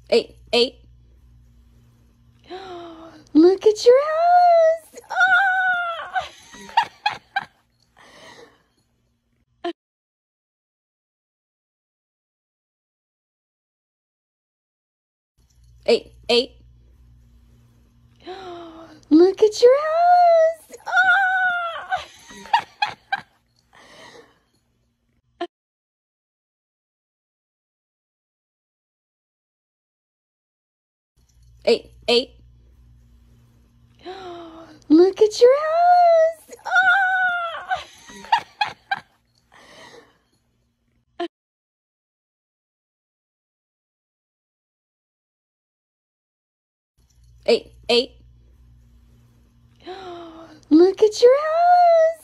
Eight, eight. Look at your house. Ah! Eight, eight. Look at your house. Ah! Eight, eight. Look at your house. Ah! Eight, eight. Look at your house.